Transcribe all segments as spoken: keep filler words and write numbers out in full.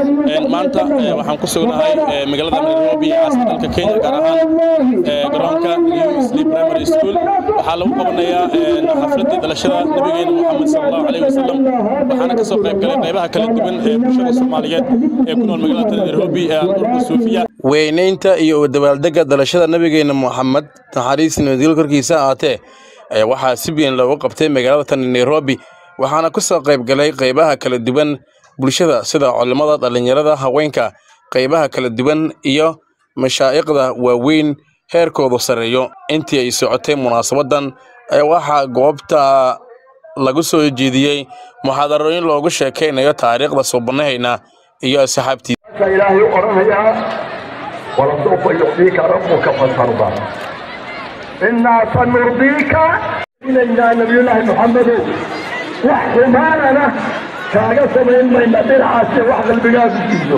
maanta waxaan ku sugnahay magaalada Nairobi caasimada Kenya gaar ahaan garoonka New Sleep Primary School waxaa lagu qabanayaa xafladda dhalashada nabigeena Muhammad sallallahu alayhi wasallam waxaana ka soo qayb galay qaybaha kala duwan ee bulshada Soomaaliyeed ee ku nool magaalada Nairobi ee dalka Suufiya weynaynta iyo dabaaldegga dhalashada nabigeena Muhammad taxariis nadiil korkiisa aatee ayaa waxaa si weyn loogu qabtay magaalada Nairobi waxaana ku soo qayb galay qaybaha kala duwan bulshada sida culimada dhalinyarada haweenka qaybaha kala duwan iyo mashaayiqda waaweyn heerkooda sareeyo intii ay socotay munaasabadan ayaa waxa goobta lagu soo jeediyay muxaadarooyin loogu sheekeynayo taariikhda suubanaheena iyo asxaabtii ilaahay oranaya wala soo yuqdika rabbuka fatarda inna sanurdika ilayna nabiyullahi muhammad wahmarana kaaga sameyn mayna dircaasi wax qalbigaaga jiido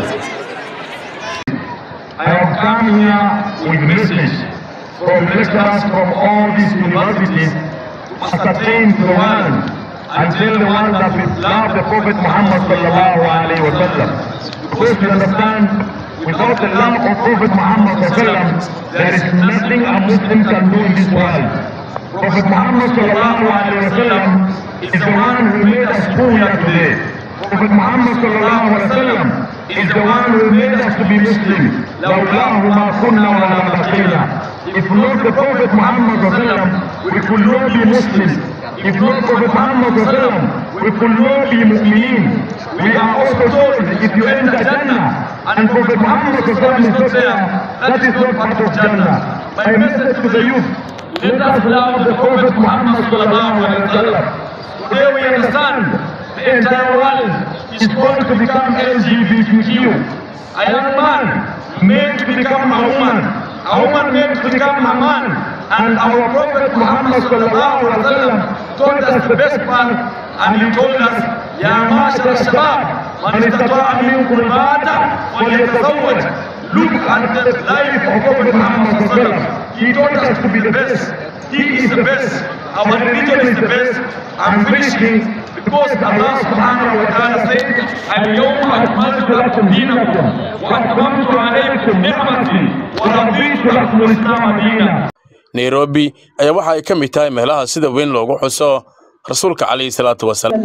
I have come here with message from lecturers from all these universities to ascertain to the world and tell the world that we love the Prophet Muhammad sallallahu alayhi wa sallam. Because you understand, without the love of Prophet Muhammad sallallahu alayhi wa sallam, there is nothing a Muslim can do in this world. Prophet Muhammad sallallahu alayhi wa sallam is the one who made us who we are today. Prophet Muhammad sallallahu alayhi wa sallam is the one who made us to be Muslims. لَوْلَاهُ مَا كُنَّا وَلَا بَقِينَا. If not the Prophet Muhammad sallallahu alayhi wa sallam, we could not be Muslims. If not Prophet Muhammad sallallahu alayhi wa sallam, we could not be Muslimin. We are also told if you enter Jannah and Prophet Muhammad sallallahu alayhi wa sallam is not there, that is not part of Jannah. My message to the youth, let us love the Prophet Muhammad sallallahu alayhi wa sallam. Today we understand the entire world is going to become L G B T Q. A young man made to become a woman, a woman made to become a man, and our Prophet Muhammad sallallahu alaihi wasallam told us the best part, and he told us, Ya ma'ashar al-shabab, man istata'a minkum al-ba'ata falyatazawwaj. Look at the life of Prophet Muhammad sallallahu alaihi wasallam. He told us to be the best. He is the best. Our religion is the best. I'm finishing because Allah subhanahu wa ta'ala said, اليوم أكملت لكم دينكم وأتممت عليكم نعمتي ورضيت لكم الإسلام دينا. Nairobi ayaa waxa ay ka mid tahay meelaha sida weyn loogu xuso rasuulka calayhi salaatu wasalaam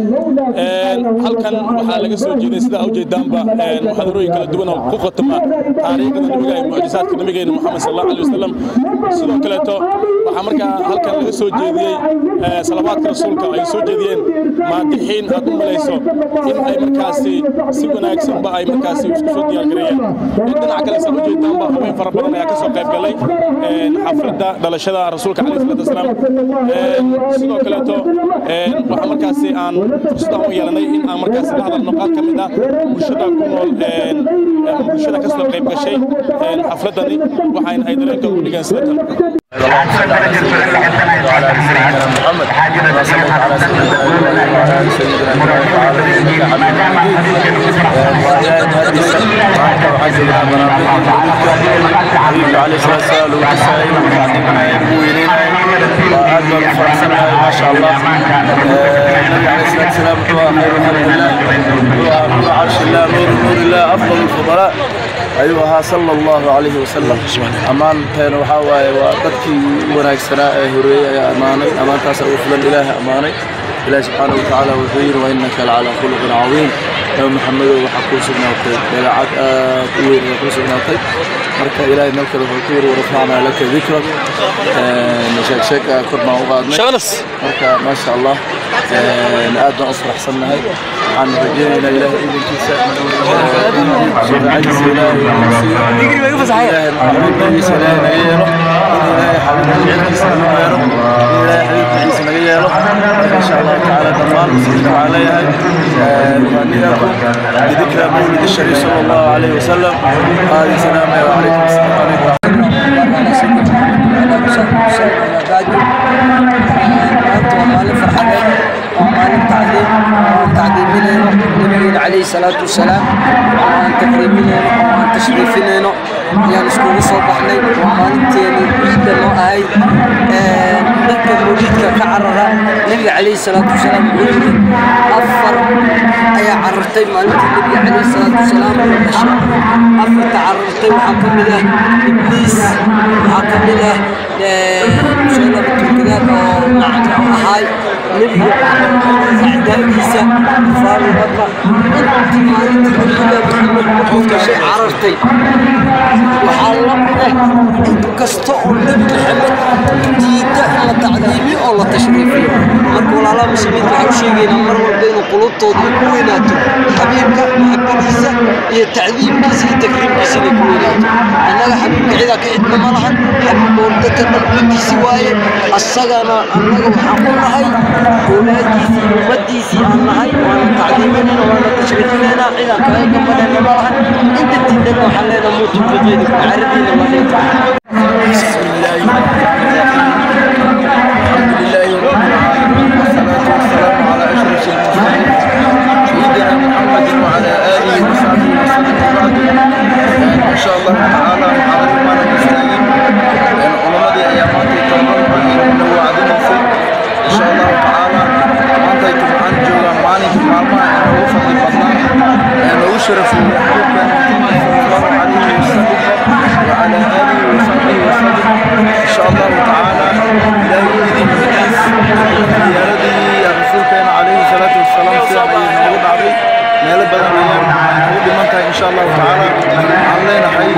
halkan waxaa laga soo jeeday sida u jeedaanba muxaadarooyin kala duwan oo ku qotoma taariikhda nabiga iyo mucjisaadka nabigeena Muhammad sallallahu alayhi wasallam sidoo kale to waxa markaa halkan laga soo jeediyay salawaadka rasuulka ay soo jeediyeen maadixiin aad u malayso in ay markaasi si wanaagsan ba ay markaasi isku soo diyaar gareeyeen dhinaca kale soo jeedaanba haween fara badan ayaa ka soo qayb galay xafladda dhalashada rasuulka calayhi salaatu wasalaam sidoo kale to waxa markaasi aan fursad u yeelanay in aan markaasi la hadalno qaar kamid ah bulshada ku nool bulshada ka soo qayb gashay xafladani waxaan ay dareenka u dhigaan sida محمد حاجة سيدنا على سيدنا عليه الصلاة والسلام ما شاء الله النبي عليه الصلاة والسلام هو خير خلق الله هو عرش الله نور نور الله أفضل الفضلاء أيها صلى الله عليه وسلم أمان كان وحاوي وقدكي وناك سناء هرية أماني أمان تاسع وفلا الإله أماني إله سبحانه وتعالى وخير وإنك لعلى خلق عظيم يا محمد وحكو سبنا وطيب إلى عاد أقوين وحكو سبنا وطيب مركا إلهي ملك الفطور ورفعنا لك ذكرك نشاك شاك كرنا وغادنا شغلس مركا ما شاء الله نقادنا أصرح سنة هاي عن رجينا إلهي إذن كيسا عجز إلهي يقري ويقف صحيح إلهي محمد عيسى إلهي نغيره إلهي حبيب عيسى نغيره إلهي حبيب عيسى نغيره إن شاء الله تعالى دمان وسلم عليها وأنيكم بذكرى مولد الشريف صلى الله عليه وسلم هذه سلامة وعليكم السلام عليكم ومالك تعظيم تعظيم عليه الصلاة والسلام وأن تكريم tashriifinayno ayaan iskugu soo baxnay waa maalinteeni ciidda noo ahayd dadka mawlidka ka carara nabiga calayhi salaatu wasalaam wuxuu yidhi afar ayaa carartay maalintii nabiga calayhi salaatu wasalaam uu dhashay afarta carartay waxaa ka mid ah ibliis waxaa ka mid ah mushayla turkadaad oo nacda u ahaay nabiga acdaadiisa faaru baka intii maalintii nabiga maxamed markuu dhashay carartay waxaa la mid ah in kasta oo nabi maxamed diida in la tacdiimiyo oo la tashriifiyo marka walaalaha muslimiinta waxaa u sheegaynaa mar walba inuu qulubtooda ku weynaato xabiibka maxabadiisa iyo tacdiimkiisa iyo takriimkiisa inay ku weynaato annaga xabiibka cidaa ka cidna ma lahan xabiibka wardaka dhan ummaddiisi waaye asagana annaga waxaan ku nahay awlaadiisii ummaddiisii aan nahay waana tacdiiminayna waana tashriifinayna cidaan kaga gambadhayna ma lahan inta diidana waxaan leenaha muutu biqaydikum caradiina waa dheeta بسم الله الحمد لله رب العالمين والصلاة والسلام على أشرف المرسلين سيدنا محمد وعلى آله وصحبه وسلم وبعد إن شاء الله تعالى محاضر ما نستعين لأن علماء أيامات التوبة إنه وعدنا إن شاء الله تعالى ما تيتم عن جوا ماني مالما إنه وفد البطن إنه يشرف حبيبنا صلى الله عليه وسلم وعلى آله وصحبه وسلم إن شاء الله تعالى لا يؤذي الناس زيارتي يا رسول كان عليه الصلاة والسلام سيدنا موجود عليه ما لبدا أيام نقول لمنتهى إن شاء الله تعالى علينا حي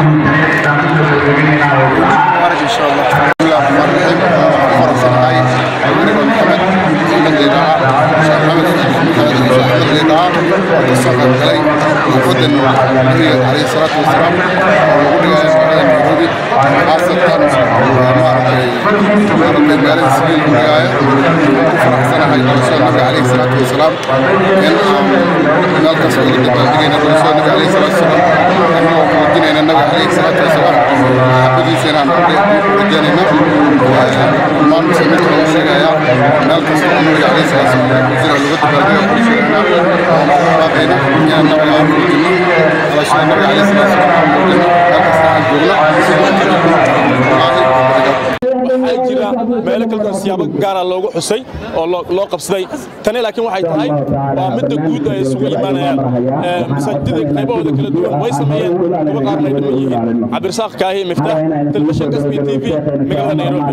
مبارك إن شاء الله. بسم الله الرحمن الرحيم. فرصة هاي أمير محمد محمد ليدعاء شيخ محمد محمد ليدعاء وتصفى الكلي وفد النبي عليه الصلاة والسلام وقول يا سيدنا نيروبي خاصة ربي مالك سبيل الولاية فرح سنة هاي رسول النبي عليه الصلاة والسلام كان مالك سبيل الدبابين رسول النبي عليه الصلاة والسلام أما وقودين إلى النبي عليه الصلاة والسلام حبدي سيران ربي رجالنا وما المسلمين على الشيء يا مالك سبيل النبي عليه الصلاة والسلام وزير اللغة البلدية وشيرنا وباقينا يا النبي على شيء النبي عليه الصلاة والسلام هذا استعان waxaa jira meelo kale siyaabo gaar ah loogu xusay oo loo qabsaday tani laakiin waxay tahay waa midda guud ay isugu imaanayaan masaajidada qaybahooda kala duwan way sameeyeen kuwa qaarna ay dhiman yihiin cabdirasaaq kaahi miftaax telefishinka S B T V magaalada Nairobi.